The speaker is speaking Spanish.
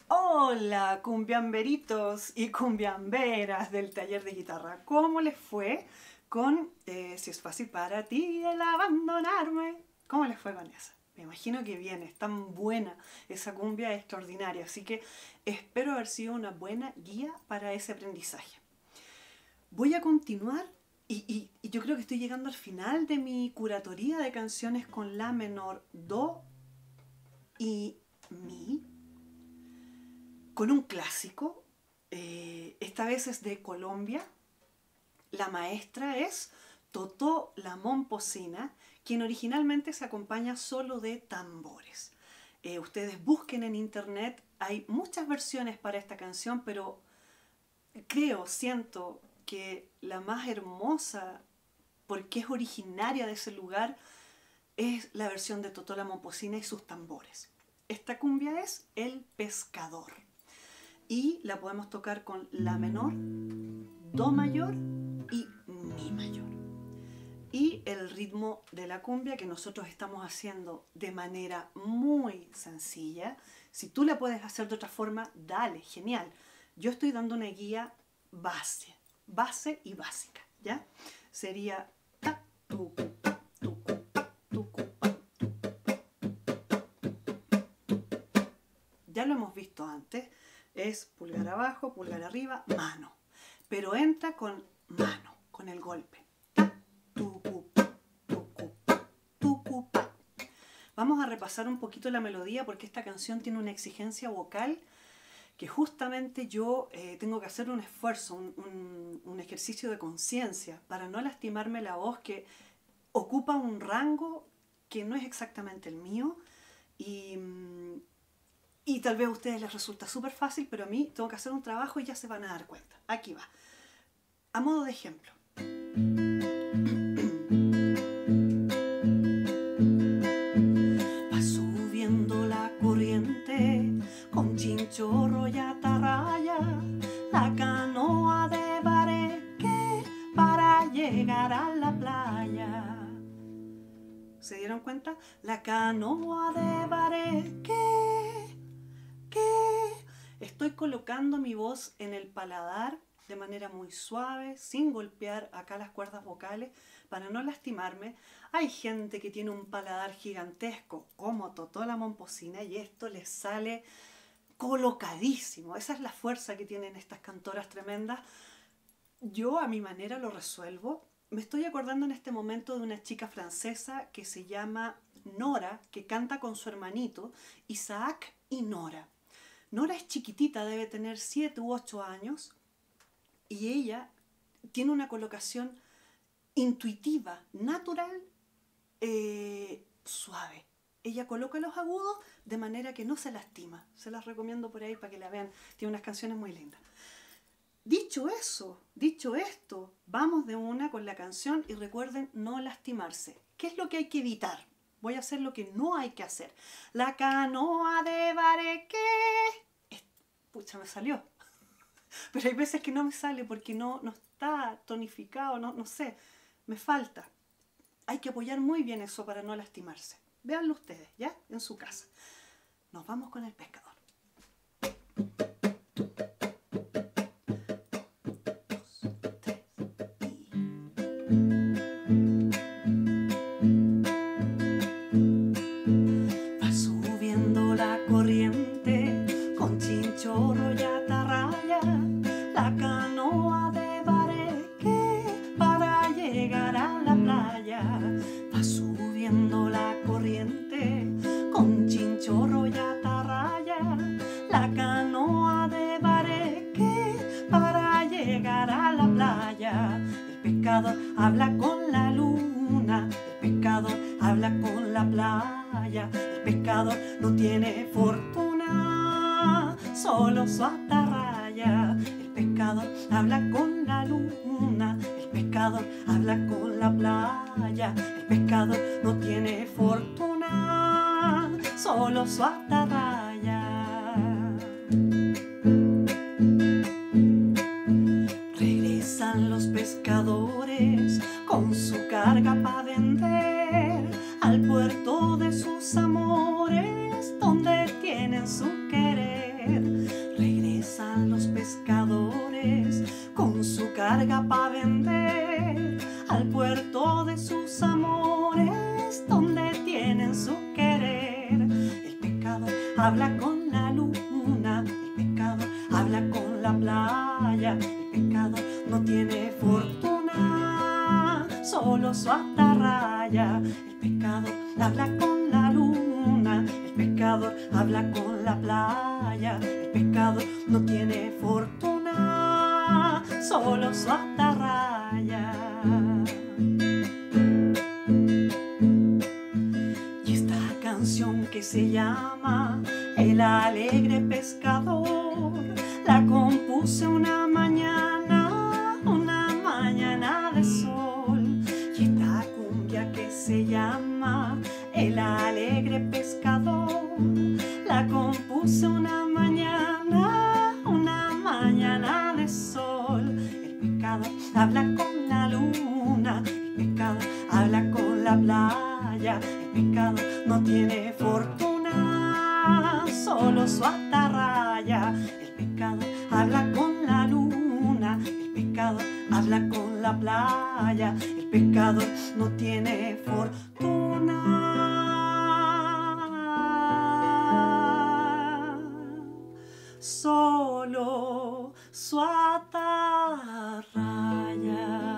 Hola, cumbiamberitos y cumbiamberas del taller de guitarra. ¿Cómo les fue con Si es fácil para ti el abandonarme? ¿Cómo les fue con esa? Me imagino que bien, es tan buena, esa cumbia es extraordinaria, así que espero haber sido una buena guía para ese aprendizaje. Voy a continuar y yo creo que estoy llegando al final de mi curatoría de canciones con la menor, do y mi, con un clásico. Esta vez es de Colombia. La maestra es Totó la Momposina, quien originalmente se acompaña solo de tambores. Ustedes busquen en internet, hay muchas versiones para esta canción, pero siento que la más hermosa, porque es originaria de ese lugar, es la versión de Totó la Momposina y sus tambores. Esta cumbia es El Pescador y la podemos tocar con la menor, do mayor y mi mayor. Y el ritmo de la cumbia que nosotros estamos haciendo de manera muy sencilla. Si tú la puedes hacer de otra forma, dale, genial. Yo estoy dando una guía base y básica, ¿ya? Sería ta, tu, pa, tu, pa, tu, pa. Ya lo hemos visto antes, es pulgar abajo, pulgar arriba, mano. Pero entra con mano, con el golpe. Ta, tu, pa, tu, pa. Vamos a repasar un poquito la melodía porque esta canción tiene una exigencia vocal que justamente yo tengo que hacer un esfuerzo, un ejercicio de conciencia para no lastimarme la voz, que ocupa un rango que no es exactamente el mío y tal vez a ustedes les resulta súper fácil, pero a mí tengo que hacer un trabajo y ya se van a dar cuenta. Aquí va. A modo de ejemplo. Va subiendo la corriente con chinchorro y atarraya, la canoa de bareque para llegar a la playa. ¿Se dieron cuenta? La canoa de bareque. Estoy colocando mi voz en el paladar de manera muy suave, sin golpear acá las cuerdas vocales, para no lastimarme. Hay gente que tiene un paladar gigantesco, como Totó la Momposina, y esto les sale colocadísimo. Esa es la fuerza que tienen estas cantoras tremendas. Yo a mi manera lo resuelvo. Me estoy acordando en este momento de una chica francesa que se llama Nora, que canta con su hermanito, Isaac y Nora. Nora es chiquitita, debe tener 7 u 8 años, y ella tiene una colocación intuitiva, natural, suave. Ella coloca los agudos de manera que no se lastima. Se las recomiendo por ahí para que la vean. Tiene unas canciones muy lindas. Dicho eso, dicho esto, vamos de una con la canción y recuerden no lastimarse. ¿Qué es lo que hay que evitar? Voy a hacer lo que no hay que hacer. La canoa de bareque. Pucha, me salió. Pero hay veces que no me sale porque no está tonificado, no sé, me falta. Hay que apoyar muy bien eso para no lastimarse. Véanlo ustedes, ¿ya? En su casa. Nos vamos con El Pescador. Va subiendo la corriente con chinchorro y atarraya, la canoa de bareque para llegar a la playa. Va subiendo la corriente con chinchorro y atarraya, la canoa de bareque para llegar a la playa. El pescador habla con la luna, el pescador habla con la playa. El pescador no tiene fortuna, solo su atarraya. El pescador habla con la luna, el pescador habla con la playa. El pescador no tiene fortuna, solo su atarraya. Regresan los pescadores con su carga para vender al puerto de sus amores, donde tienen su querer. con la luna, el pecador habla con la playa, el pecador no tiene fortuna, solo su atarraya. El pecador habla con la luna, el pecador habla con la playa, el pecador no tiene fortuna, solo su atarraya. Y esta canción que se llama El alegre pescador, la compuse una mañana de sol. Y esta cumbia que se llama El alegre pescador, la compuse una mañana de sol. El pecador habla con la luna, el pecador habla con la playa, el pecador no tiene fortuna, solo su atarraya. El pecador habla con la luna, el pecador habla con la playa, el pecador no tiene fortuna, solo su atarraya.